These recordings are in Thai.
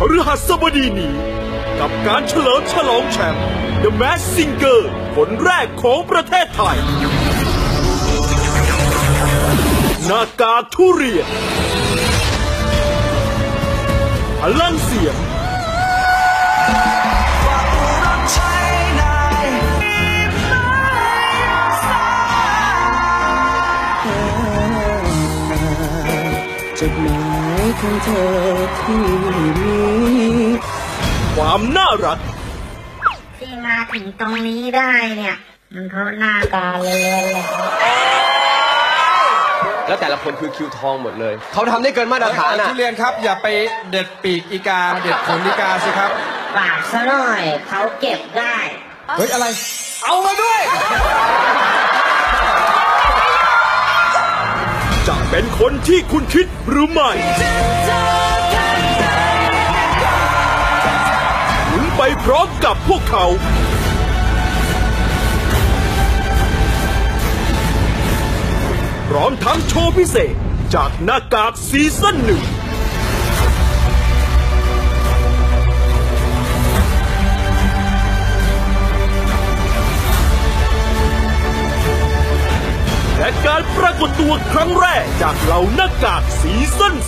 ฤหัสบดีนี้กับการเฉลิมฉลองแชมป์ The Masked Singer คนแรกของประเทศไทยนากาทุเรียนพลังเสียงจดหมายของเธอที่มีความน่ารักที่มาถึงตรงนี้ได้เนี่ยมันเพราะหน้าตาเลยแล้วแต่ละคนคือคิวทองหมดเลยเขาทำได้เกินมาตรฐานนะทุเรียนครับอย่าไปเด็ดปีกอีกาเด็ดขนอีกาสิครับปากซะหน่อยเขาเก็บได้เฮ้ยอะไรเอามาด้วยจะเป็นคนที่คุณคิดหรือไม่ลุ้นไปพร้อมกับพวกเขาพร้อมทั้งโชว์พิเศษจากหน้ากากซีซั่น1และการปรากฏตัวครั้งแรกจากเหล่าหน้ากากซีซั่น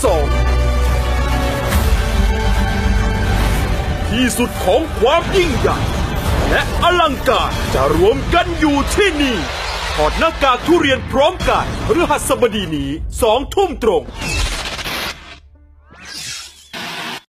2ที่สุดของความยิ่งใหญ่และอลังการจะรวมกันอยู่ที่นี่ถอดหน้ากากทุเรียนพร้อมกันพฤหัสบดีนี้ 20:00 น.